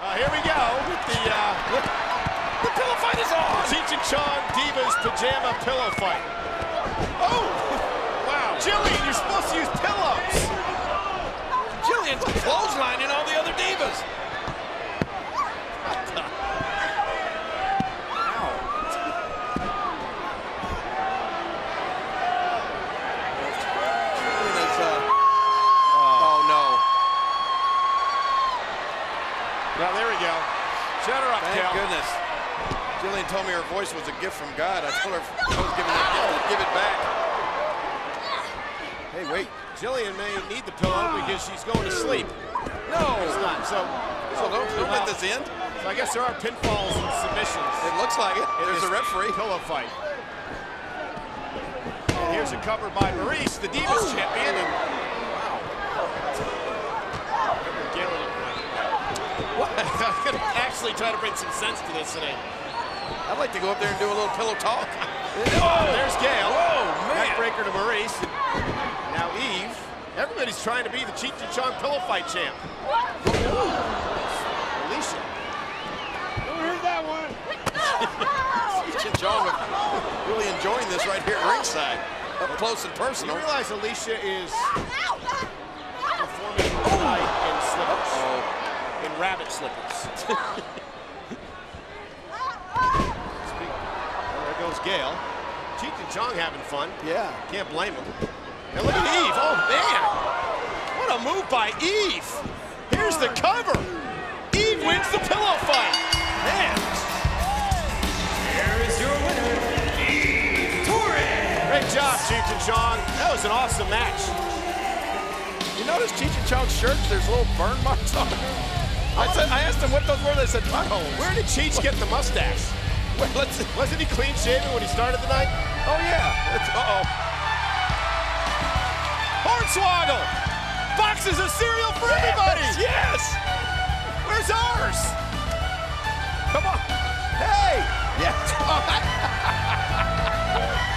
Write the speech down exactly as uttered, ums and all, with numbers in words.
Uh, here we go with the, uh, the pillow fight is on. Cheech and Chong Divas Pajama Pillow Fight. Oh, wow. Jillian, you're supposed to use pillows. Jillian's clotheslining all the other divas. Well, there we go. Shut her up, Thank Cal. goodness. Jillian told me her voice was a gift from God. I told her if I was giving her a gift, I'd give it back. Hey, wait. Jillian may need the pillow because she's going to sleep. No. It's not. So, so don't, don't well, let this end. So I guess there are pinfalls and submissions. It looks like it. There's a referee. Pillow fight. And here's a cover by Maurice, the Divas oh. champion. And, wow. What? I'm going to actually try to bring some sense to this today. I'd like to go up there and do a little pillow talk. Oh, there's Gail. Oh, man. Backbreaker to Maurice. Now Eve. Everybody's trying to be the Cheech and Chong pillow fight champ. Ooh. Alicia. Who heard that one? Cheech and Chong are really enjoying this right here at ringside. Up close and personal. You realize Alicia is performing tonight in slippers. Uh-oh. In rabbit slippers. There goes Gail. Cheech and Chong having fun. Yeah. Can't blame him. And look at Eve. Oh, man. What a move by Eve. Here's the cover. Eve wins the pillow fight. Man. Here is your winner, Eve Torres. Great job, Cheech and Chong. That was an awesome match. You notice Cheech and Chong's shirts, there's little burn marks on them. I, said, I asked them what those were. They said buttholes. Where did Cheech get the mustache? Wait, let's see. Wasn't he clean shaven when he started the night? Oh, yeah. Uh-oh. Hornswoggle! Boxes of cereal for everybody! Yes! Where's ours? Come on. Hey! Yes.